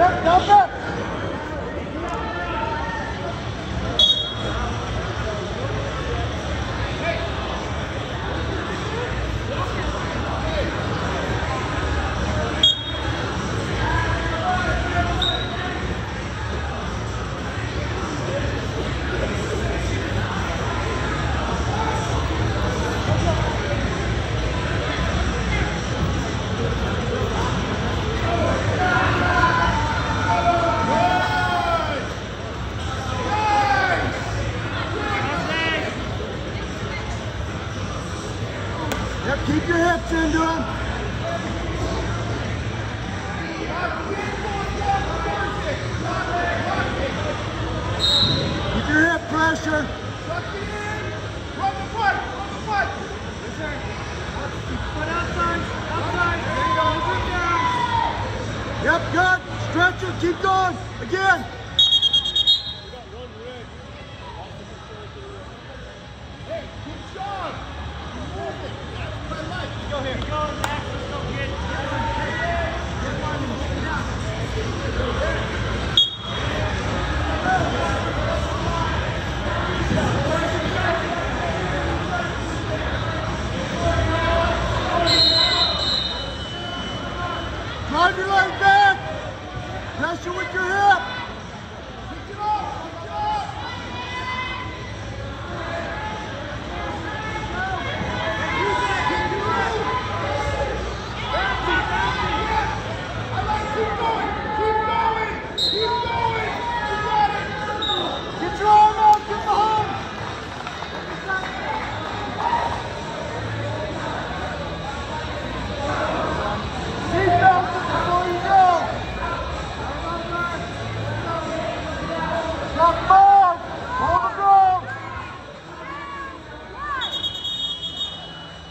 Yep, dump it. Yep, keep your hips into them. Keep your hip pressure. Tuck it in. Run the foot. Run the foot. Yes, sir. Foot outside. Outside. There you go. Put down. Yep, good. Stretch it. Keep going. Again. Hey, good job. Moving. That's what I like. Go here. Go, Max. Let's go, kid. Drive your leg back. Pressure with your